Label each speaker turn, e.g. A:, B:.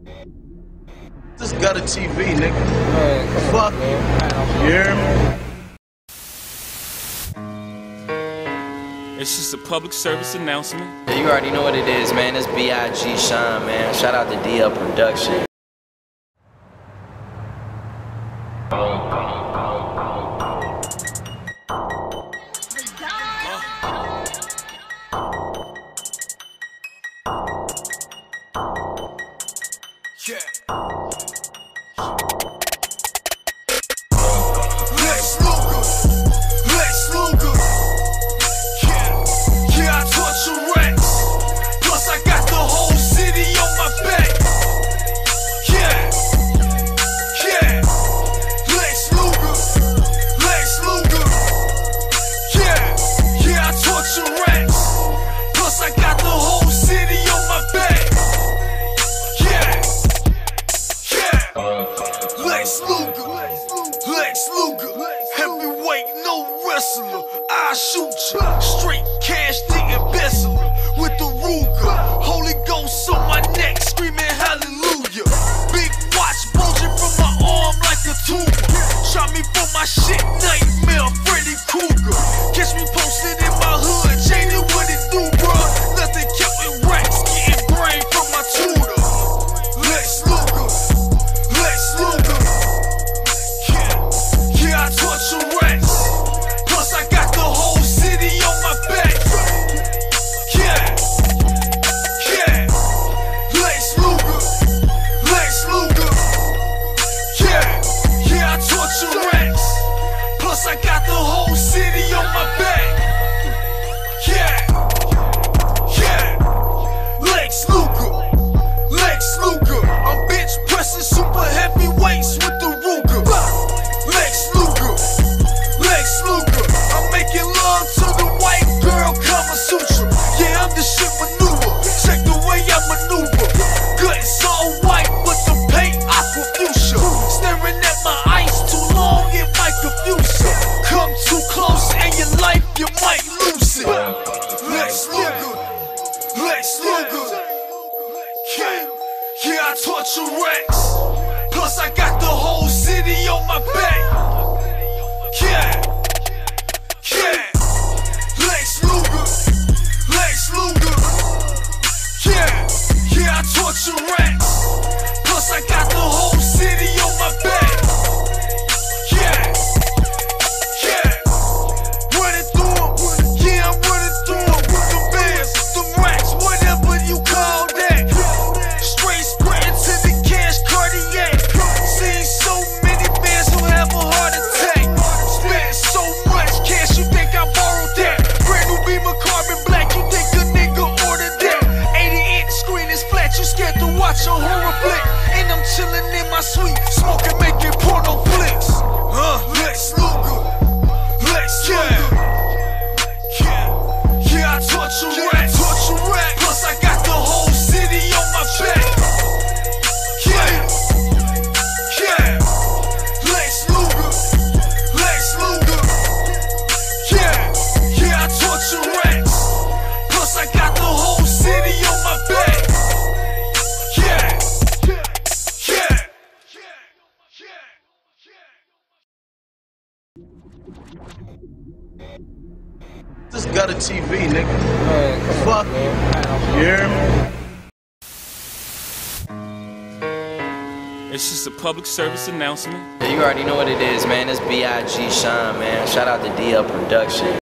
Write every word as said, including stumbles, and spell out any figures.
A: Just got a T V, nigga. Fuck you. You hear me?
B: It's just a public service announcement.
C: Yeah, you already know what it is, man. It's B I G Sean, man. Shout out to D L Production.
D: Yeah. Lex Luger, Lex Luger. Yeah, yeah, I torture rats. Plus I got the whole city on my back. Yeah, yeah. Lex Luger, Lex Luger. Yeah, yeah, I torture rats. Plus I got the whole city on my back. Lex Luger, Lex Luger, heavyweight, no wrestler. I shoot ya, straight cash, the embezzler with the Ruger. Holy Ghost on my neck, screaming hallelujah. Big watch bulging from my arm like a tumor. Shot me for my shit, nightmare, Freddy Krueger. Catch me posted in my hood, Jaded, what it do, bruh? Nothing kept in racks, getting brain from my tutor. Lex Luger, Lex Luger. I torture rats. Plus I got the whole city on my back. Yeah, yeah. Lex Luger, Lex Luger. Yeah, yeah, I torture rats. Plus I got the whole city on my back. Yeah, yeah. Lex Luger, Lex Luger. I'm bench pressing super heavy weights with the Ruger. Lex Luger, Lex Luger. I'm making love to the white girl, Kama Sutra. Yeah, I'm the shit maneuver. Check the way I maneuver. Good, it's all white, but the paint aqua fuchsia. Staring at my eyes too long, it might confuse you. Come too close and your life, you might lose it. Lex Luger, Lex Luger. Yeah, yeah, I torture rats. Plus I got the whole city on my back. Yeah, yeah. Lex Luger, Lex Luger. Yeah, yeah, I torture rats. Plus I got the whole city on my back. Yeah, yeah. Running through them, yeah, I'm running through them. The bands, the racks, whatever you call that. Straight spreading to the cash cardiac. Seen so many fans who have a heart attack. Spent so much cash, you think I borrowed that? Brand new Beamer carbon black, you think a nigga ordered that? eighty inch screen is flat, you scared to watch a horror flick. And I'm chilling in my suite, smoking, making porno flicks. Huh? Lex Luger, Lex Luger. Yeah, yeah, I torture rats, torture rats. Plus I got the whole city on my back. Yeah, yeah. Lex Luger, Lex Luger. Yeah, yeah, I torture rats. Plus I got the whole city on my back. Yeah, yeah.
A: Just got a T V, nigga. Fuck you. You hear me?
B: It's just a public service announcement.
C: Yeah, you already know what it is, man. It's B I G Sean, man. Shout out to D L Production.